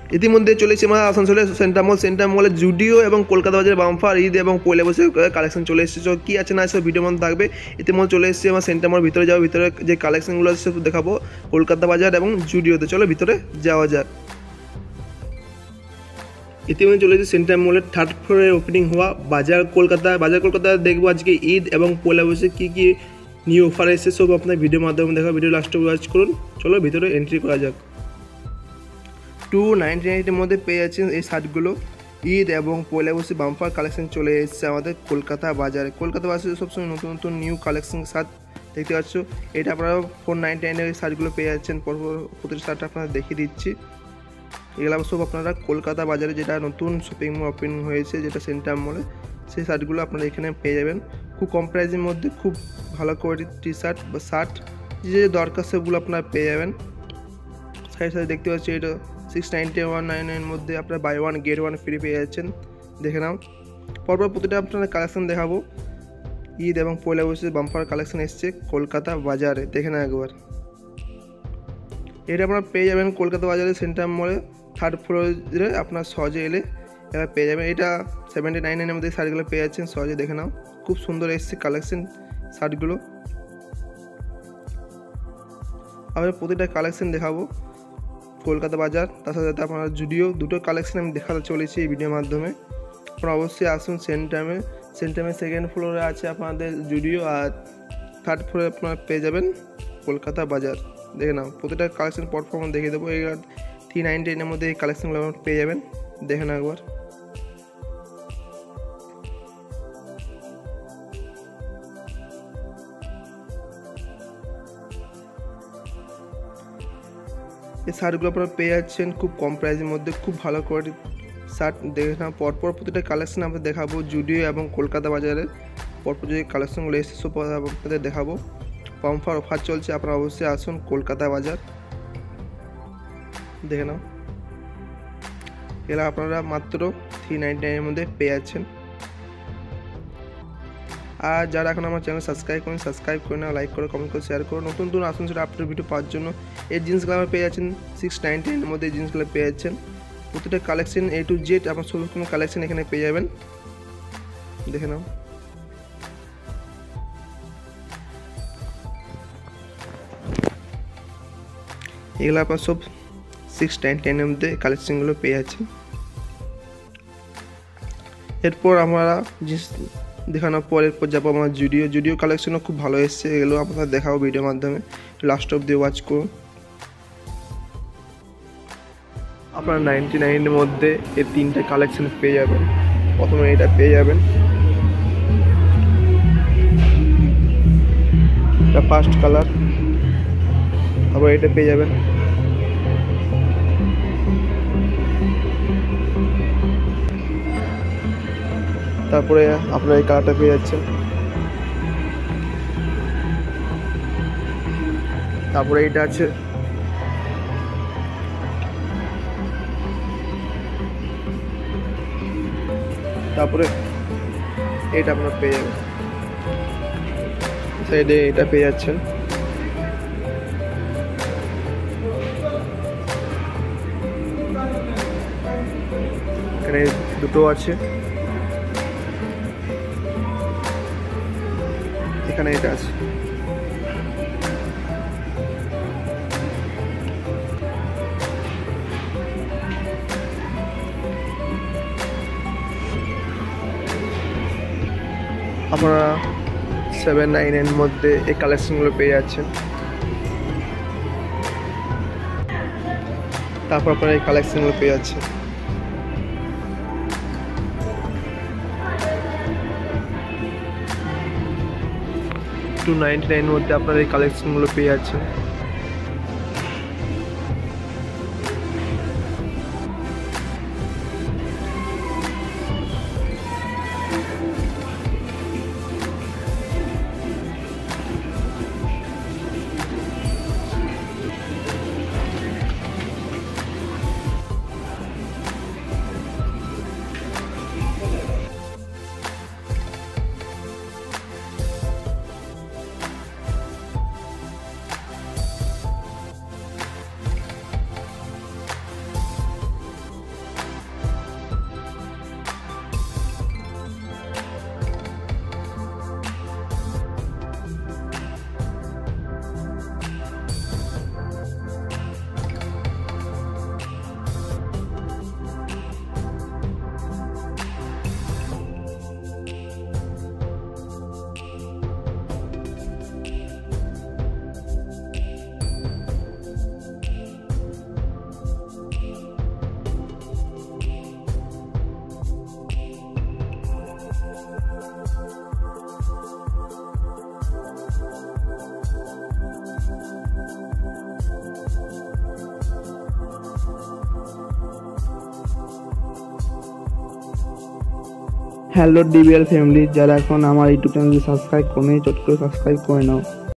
ইতিমধ্যে চলেছে আমার আসানসোলের সেন্ট্রাম মলে জুডিও এবং কলকাতা বাজারের বাম্পার ঈদ এবং পয়লা বৈশাখ কালেকশন চলে এসেছে। কী আছে না সব ভিডিওর মধ্যে থাকবে। ইতিমধ্যে চলে এসেছে আমার সেন্ট্রামের ভিতরে যাবো, ভিতরে যে কালেকশনগুলো আছে সব দেখাবো কলকাতা বাজার এবং জুডিওতে। চলো ভিতরে যাওয়া যাক। ইতিমধ্যে চলে এসেছে সেন্ট্রাম মলের 3rd ফ্লোরে ওপেনিং হওয়া বাজার কলকাতা দেখবো আজকে ঈদ এবং পয়লা বৈশাখ কী কী নিউ অফার এসেছে সব আপনার ভিডিওর মাধ্যমে দেখা। ভিডিও লাস্টে ওয়াচ করুন। চলো ভিতরে এন্ট্রি করা যাক। 299 মধ্যে পেয়ে যাচ্ছেন এই শার্টগুলো। ঈদ এবং পয়লা বৈশাখ বাম্পার কালেকশন চলে এসেছে আমাদের কলকাতা বাজারে। কলকাতা বাজারে সবসময় নতুন নতুন নিউ কালেকশন শার্ট দেখতে পাচ্ছ। এটা আপনারা 499 এই শার্টগুলো পেয়ে যাচ্ছেন। পরপর প্রতিটি শার্ট আপনারা দেখিয়ে দিচ্ছি। এগুলো সব আপনারা কলকাতা বাজারে যেটা নতুন শপিং মল ওপেন হয়েছে, যেটা সেন্ট্রাম মলে, সেই শার্টগুলো আপনারা এখানে পেয়ে যাবেন খুব কম প্রাইসের মধ্যে। খুব ভালো কোয়ালিটির টি শার্ট বা শার্ট যে দরকার সেগুলো আপনারা পেয়ে যাবেন। সাথে দেখতে পাচ্ছি এটা 699 মধ্যে আপনারা বাই 1 গেট 1 ফ্রি পেয়ে যাচ্ছেন। দেখে নাও। পরপর প্রতিটা আপনারা কালেকশন দেখাবো। ঈদ এবং পয়লা বৈশাখ বাম্পার কালেকশন এসছে কলকাতা বাজারে। দেখে নাও একবার। এটা আপনারা পেয়ে যাবেন কলকাতা বাজারে সেন্ট্রাম মলে 3rd ফ্লোরে। আপনার সহজে এলে এবার পেয়ে যাবেন। এটা 79 মধ্যে শার্টগুলো পেয়ে যাচ্ছেন সহজে। দেখে নাও খুব সুন্দর এসছে কালেকশন শার্টগুলো। আমরা প্রতিটা কালেকশন দেখাবো কলকাতা বাজার, তার সাথে সাথে আপনারা জুডিও, দুটো কালেকশন আমি দেখাতে চলেছি এই ভিডিওর মাধ্যমে। আপনারা অবশ্যই আসুন সেন্ট্রামে 2nd ফ্লোরে আছে আপনাদের জুডিও, আর 3rd ফ্লোরে আপনারা পেয়ে যাবেন কলকাতা বাজার। দেখে নাও প্রতিটা কালেকশন পারফরমেন্স দেখিয়ে দেবো। এই 399 মধ্যে এই কালেকশনগুলো আপনারা পেয়ে যাবেন। দেখে নাও একবার। এই শার্টগুলো আপনারা পেয়ে যাচ্ছেন খুব কম প্রাইসের মধ্যে, খুব ভালো কোয়ালিটির শার্ট। দেখে নাও পরপর প্রতিটা কালেকশন আমরা দেখাবো জুডিও এবং কলকাতা বাজারের। পরপর যে কালেকশনগুলো এসে সব আপনাদের দেখাবো। বাম্পার অফার চলছে, আপনারা অবশ্যই আসুন কলকাতা বাজার। দেখে নাও এগুলো আপনারা মাত্র 399 মধ্যে পেয়ে যাচ্ছেন। আর যারা এখন আমার চ্যানেল সাবস্ক্রাইব করে নাও, লাইক করো, কমেন্ট করে, শেয়ার করো। নতুন নতুন আসানসোল আপডেট ভিডিও পাওয়ার জন্য এই জিন্সগুলো আপনারা পেয়ে যাচ্ছেন 699 মধ্যে। এই জিন্সগুলো পেয়ে যাচ্ছেন প্রতিটা কালেকশন A to Z আপনার সব রকম কালেকশন এখানে পেয়ে যাবেন। দেখে নাও এগুলো আপনার সব 699 মধ্যে কালেকশনগুলো পেয়ে যাচ্ছেন। এরপর আমরা জিন্স দেখানোর পর যাবো আমার জুডিও কালেকশনও খুব ভালো এসছে। এগুলো আপনারা দেখাবো ভিডিওর মাধ্যমে। লাস্ট অব্দি ওয়াচ করুন। আপনারা 99 মধ্যে এই 3টে কালেকশন পেয়ে যাবেন। প্রথমে এটা পেয়ে যাবেন, এটা ফার্স্ট কালার। আবার এটা পেয়ে যাবেন, তারপরে আপনারা এই কালারটা পেয়ে যাচ্ছেন। তারপরে এটা আছে, তারপরে এটা আপনারা পেয়ে যাবেন। সাইডে এটা পেয়ে যাচ্ছেন। এখানে দুটো আছে, এখানে এটা আছে। আপনারা 799 মধ্যে এই কালেকশনগুলো পেয়ে যাচ্ছেন। তারপর আপনারা এই কালেকশনগুলো পেয়ে যাচ্ছেন। $299 মধ্যে আপনারা এই কালেকশনগুলো পেয়ে যাচ্ছেন। হ্যালো ডিবিআর ফ্যামিলি, যারা এখন আমার ইউটিউব চ্যানেলটি সাবস্ক্রাইব করে চট করে সাবস্ক্রাইব করে নাও।